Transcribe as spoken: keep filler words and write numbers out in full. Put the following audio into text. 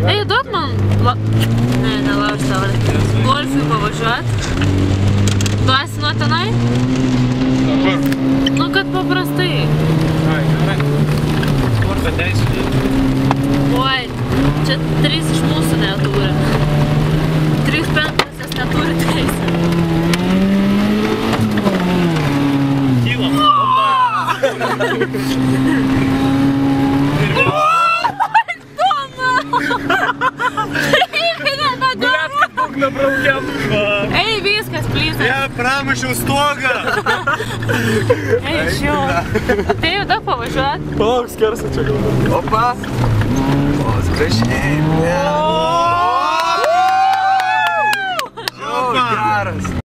Ei, duok man... La... Ne, nelauž tavo. Golfui pavažiuot. Tu esi nuo tenai? Nuo kur? Nu, kad paprastai. Ai, gerai. Sporto teisė. Oi, čia trys iš mūsų neturi. Trys penktasias neturi teisę. Kylam. Ei, viskas, plyza. Ja, pramušiau stogą. Ei, šiau. Tai jau daug pavažiuot. Palauk, skersą čia gal. Opa! O, atsiprašai.